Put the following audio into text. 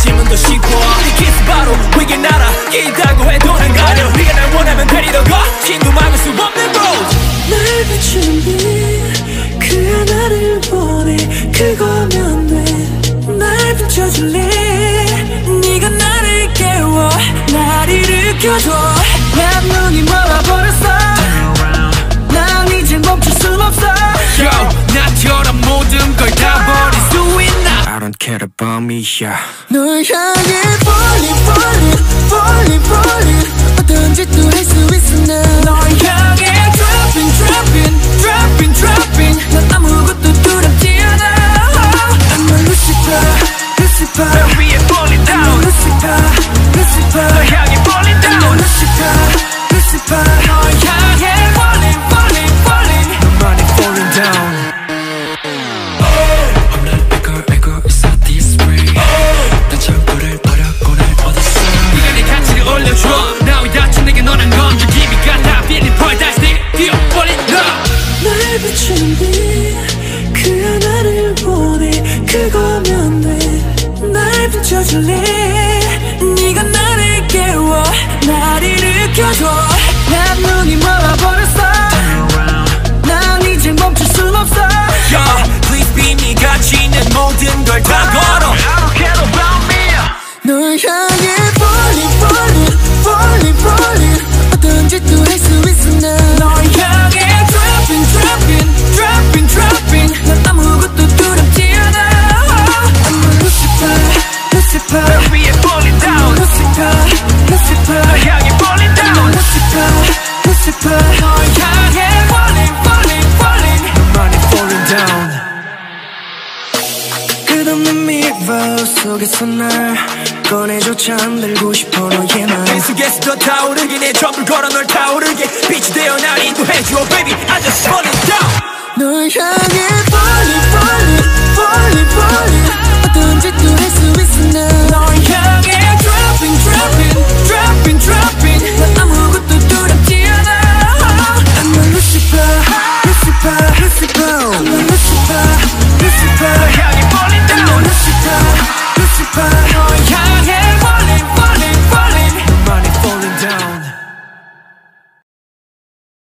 지면 더 쉬워 네 키스 바로 위기 날아 끼다고 해도 난 가려 네가 날 원하면 데리러 가 신도 막을 수 없는 road 날 비추는 빛 그 하나를 원해 그거면 돼날 비춰줄래 네가 나를 깨워 날 일으켜줘 난 눈이 멀어버렸어 난 이제 멈출 순 없어 Yo 나처럼 모든 걸 다 버릴 수 있나 I don't care about me, yeah. 널 향해 falling falling falling falling 어떤 짓도 할 수 있어 널 향해 dropping dropping dropping dropping 난 아무것도 두렵지 않아 I'm a Lucifer Lucifer 널 위해 falling I'm a down Lucifer Lucifer 널 향해 falling I'm a down Lucifer Lucifer 널 향해 falling falling falling 너만이 falling down. 알고 있어 this way. 난 전부를 버렸고 날 얻었어. 네가 내 가치를 올려줘 나 왜 다친 내게 너란 건 저 기미 같아 feeling paradise 내 뛰어 falling down 날 비추는 빛 그 하나를 원해 그거면 돼날 비춰줄래 네가 나를 깨워 날 일으켜줘 난 눈이 멀어버렸어 난 이제 멈출 순 없어 Yo please be 네가 지는 모든 걸 다 걸어 I don't care about me 널 향해 falling falling falling falling 어떤 짓도 할 수 있어 널 향해 dropping dropping dropping dropping 난 아무것도 두렵지 않아 I'm a Lucifer Lucifer 널 위해 falling down Lucifer Lucifer 널 향해 falling I'm a down Lucifer Lucifer 널 향해 falling falling falling 너만이 falling down. 끝없는 mirror 속에서 날 꺼내줘 잠들고 싶어 너의 맘 계속해서 더 타오르게 내 전부를 걸어 널 타오르게 빛이 되어 날 인도해줘 baby I just falling down 널 향해